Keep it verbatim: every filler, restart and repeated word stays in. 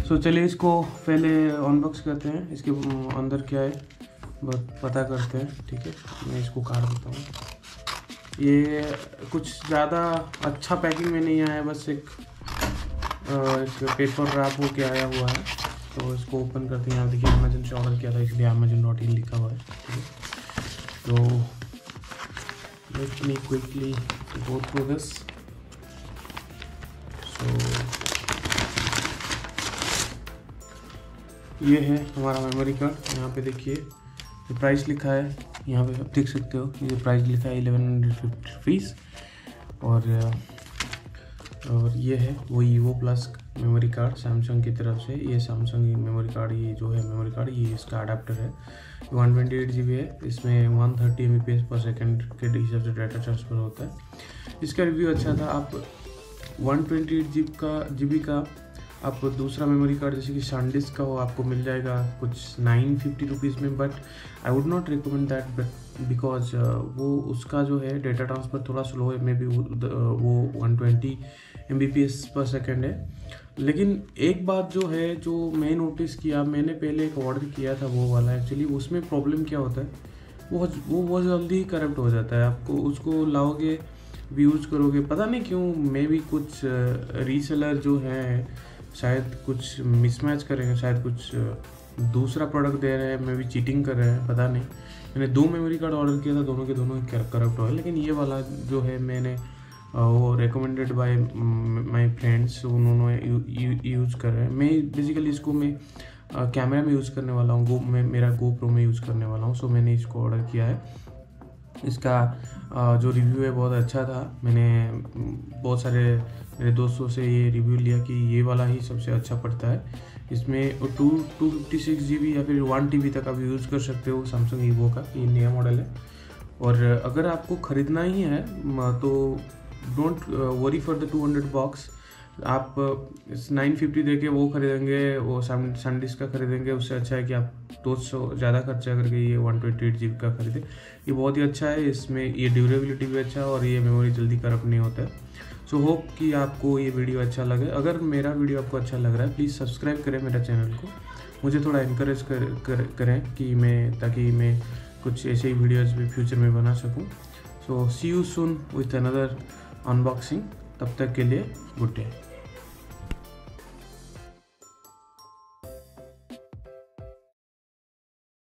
सो so, चलिए इसको पहले अनबॉक्स करते हैं, इसके अंदर क्या है बस पता करते हैं। ठीक है, मैं इसको काट देता हूँ। ये कुछ ज़्यादा अच्छा पैकिंग में नहीं आया है, बस एक, एक पेपर रैप हो के आया हुआ है। तो इसको ओपन करते हैं। यहाँ देखिए अमेजन से ऑर्डर किया था, इसलिए अमेजन डॉट इन लिखा हुआ है। ठीक है, तो let me quickly go through this. So ये है हमारा मेमोरी कार्ड। यहाँ पे देखिए जो प्राइस लिखा है, यहाँ पे आप देख सकते हो ये प्राइस लिखा है इलेवन हंड्रेड फिफ्टी रुपीज़। और और ये है वो Evo plus memory card Samsung की तरफ से। ये सैमसंग मेमोरी कार्ड, ये जो है मेमोरी कार्ड, ये इसका अडेप्टर है। One twenty eight G B है। इसमें one thirty M B P S पर सेकेंड के हिसाब से डाटा ट्रांसफ़र होता है। इसका रिव्यू अच्छा था। आप one twenty eight G B का जी बी का आप दूसरा मेमोरी कार्ड जैसे कि सैनडिस्क का हो आपको मिल जाएगा कुछ नाइन फिफ्टी रुपीज़ में, but I would not recommend that but because वो उसका जो है डेटा ट्रांसफ़र थोड़ा स्लो है। मे बी वो one twenty M B P S पर सेकेंड है। लेकिन एक बात जो है जो मैं नोटिस किया, मैंने पहले एक ऑर्डर किया था वो वाला, एक्चुअली उसमें प्रॉब्लम क्या होता है, वो वो बहुत जल्दी करप्ट हो जाता है। आपको उसको लाओगे भी यूज़ करोगे, पता नहीं क्यों, मे भी कुछ रीसेलर जो है शायद कुछ मिसमैच करेंगे, शायद कुछ दूसरा प्रोडक्ट दे रहे हैं, मे भी चीटिंग कर रहे हैं, पता नहीं। मैंने दो मेमोरी कार्ड ऑर्डर किया था, दोनों के दोनों करप्ट हुआ। लेकिन ये वाला जो है मैंने वो रिकमेंडेड बाय माय फ्रेंड्स, उन्होंने यूज़ कर रहे हैं। मैं बेसिकली इसको मैं कैमरा में यूज़ करने वाला हूँ, गो मैं मेरा गो प्रो में यूज़ करने वाला हूँ। सो मैंने इसको ऑर्डर किया है। इसका जो रिव्यू है बहुत अच्छा था। मैंने बहुत सारे मेरे दोस्तों से ये रिव्यू लिया कि ये वाला ही सबसे अच्छा पड़ता है। इसमें two two fifty six G B या फिर वन टी बी तक आप यूज़ कर सकते हो सैमसंग ईवो का। ये नया मॉडल है। और अगर आपको ख़रीदना ही है तो don't worry for the two hundred box. आप नाइन फिफ्टी दे के वो खरीदेंगे, वो सैनडिस्क का खरीदेंगे, उससे अच्छा है कि आप दो सौ ज़्यादा खर्चा करके ये one twenty eight G B का खरीदें। ये बहुत ही अच्छा है। इसमें ये ड्यूरेबिलिटी भी अच्छा है और ये मेमोरी जल्दी करप्ट नहीं होता है। सो होप कि आपको ये वीडियो अच्छा लगे। अगर मेरा वीडियो आपको अच्छा लग रहा है प्लीज़ सब्सक्राइब करें मेरा चैनल को, मुझे थोड़ा इनकरेज कर, कर, करें कि मैं ताकि मैं कुछ ऐसे ही वीडियोज़ भी फ्यूचर में बना सकूँ। So see you soon with another unboxing. तब तक के लिए गुड डे।